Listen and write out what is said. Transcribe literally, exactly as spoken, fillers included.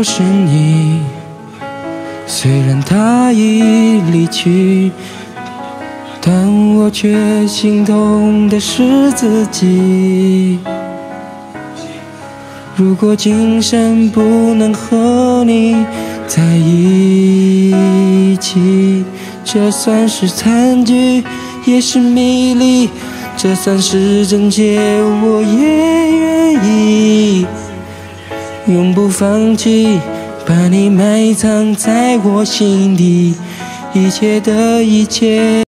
是你。虽然他已离去，但我却心痛的是自己。如果今生不能和你在一起，这算是惨剧，也是迷离，这算是真切，我也愿意永不放弃，把你埋藏在我心底，一切的一切。